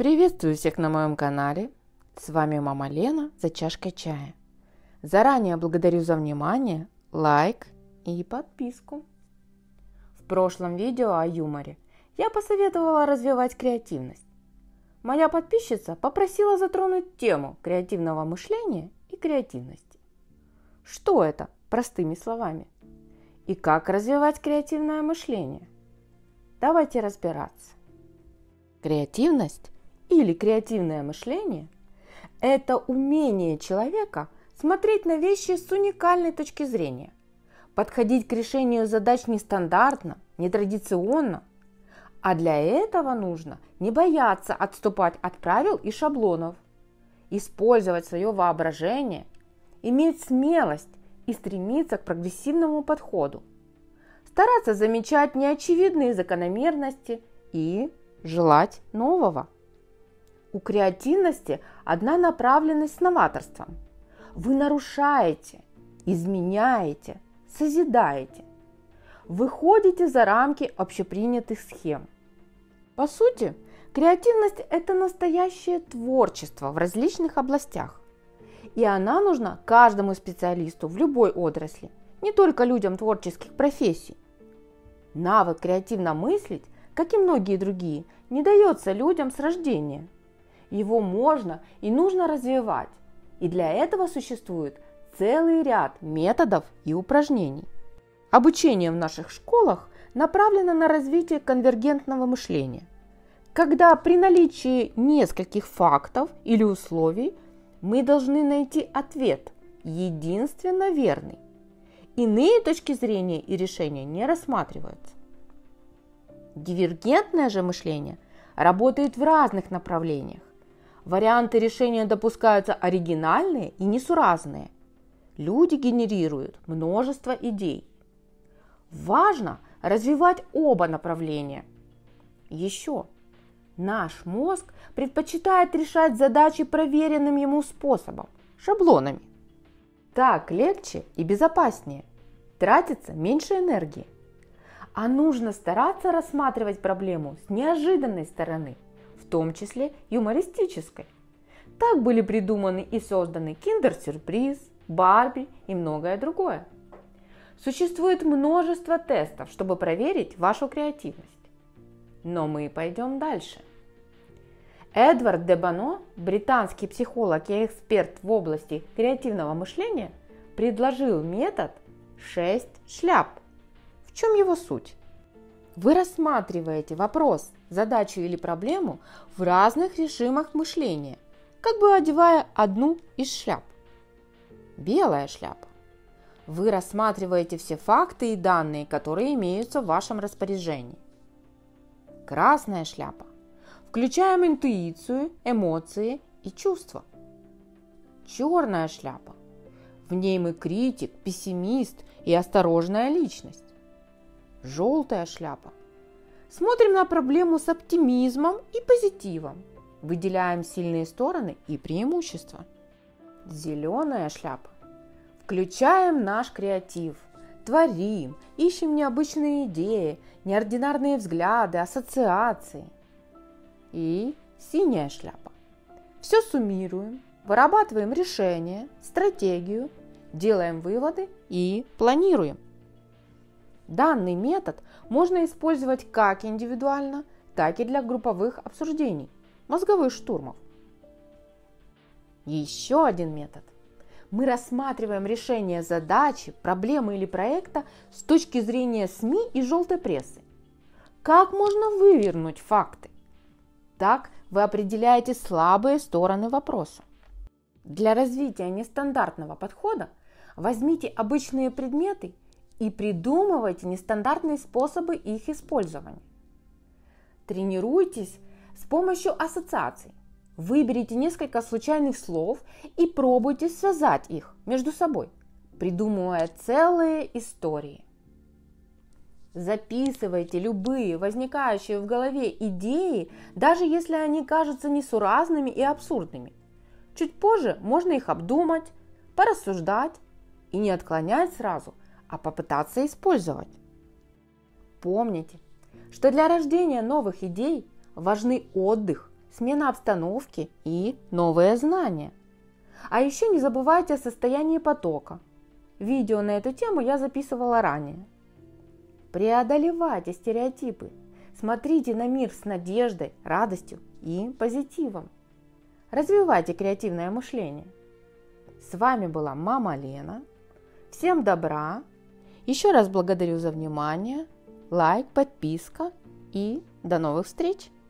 Приветствую всех на моем канале. С вами мама Лена за чашкой чая. Заранее благодарю за внимание, лайк и подписку. В прошлом видео о юморе я посоветовала развивать креативность. Моя подписчица попросила затронуть тему креативного мышления и креативности. Что это, простыми словами? И как развивать креативное мышление? Давайте разбираться. Креативность или креативное мышление – это умение человека смотреть на вещи с уникальной точки зрения, подходить к решению задач нестандартно, нетрадиционно. А для этого нужно не бояться отступать от правил и шаблонов, использовать свое воображение, иметь смелость и стремиться к прогрессивному подходу, стараться замечать неочевидные закономерности и желать нового. У креативности одна направленность с новаторством. Вы нарушаете, изменяете, созидаете. Выходите за рамки общепринятых схем. По сути, креативность – это настоящее творчество в различных областях. И она нужна каждому специалисту в любой отрасли, не только людям творческих профессий. Навык креативно мыслить, как и многие другие, не дается людям с рождения. Его можно и нужно развивать, и для этого существует целый ряд методов и упражнений. Обучение в наших школах направлено на развитие конвергентного мышления, когда при наличии нескольких фактов или условий мы должны найти ответ, единственно верный. Иные точки зрения и решения не рассматриваются. Дивергентное же мышление работает в разных направлениях. Варианты решения допускаются оригинальные и несуразные. Люди генерируют множество идей. Важно развивать оба направления. Еще наш мозг предпочитает решать задачи проверенным ему способом, шаблонами. Так легче и безопаснее, тратится меньше энергии. А нужно стараться рассматривать проблему с неожиданной стороны, в том числе юмористической. Так были придуманы и созданы Киндер-сюрприз, Барби и многое другое. Существует множество тестов, чтобы проверить вашу креативность. Но мы пойдем дальше. Эдвард де Боно, британский психолог и эксперт в области креативного мышления, предложил метод 6 шляп. В чем его суть? Вы рассматриваете вопрос, задачу или проблему в разных режимах мышления, как бы одевая одну из шляп. Белая шляпа. Вы рассматриваете все факты и данные, которые имеются в вашем распоряжении. Красная шляпа. Включаем интуицию, эмоции и чувства. Черная шляпа. В ней мы критик, пессимист и осторожная личность. Желтая шляпа. Смотрим на проблему с оптимизмом и позитивом. Выделяем сильные стороны и преимущества. Зеленая шляпа. Включаем наш креатив. Творим, ищем необычные идеи, неординарные взгляды, ассоциации. И синяя шляпа. Все суммируем, вырабатываем решение, стратегию, делаем выводы и планируем. Данный метод можно использовать как индивидуально, так и для групповых обсуждений, мозговых штурмов. Еще один метод. Мы рассматриваем решение задачи, проблемы или проекта с точки зрения СМИ и желтой прессы. Как можно вывернуть факты? Так вы определяете слабые стороны вопроса. Для развития нестандартного подхода возьмите обычные предметы и придумывайте нестандартные способы их использования. Тренируйтесь с помощью ассоциаций. Выберите несколько случайных слов и пробуйте связать их между собой, придумывая целые истории. Записывайте любые возникающие в голове идеи, даже если они кажутся несуразными и абсурдными. Чуть позже можно их обдумать, порассуждать и не отклонять сразу, а попытаться использовать. Помните, что для рождения новых идей важны отдых, смена обстановки и новые знания. А еще не забывайте о состоянии потока. Видео на эту тему я записывала ранее. Преодолевайте стереотипы. Смотрите на мир с надеждой, радостью и позитивом. Развивайте креативное мышление. С вами была мама Лена. Всем добра. Еще раз благодарю за внимание. Лайк, подписка и до новых встреч!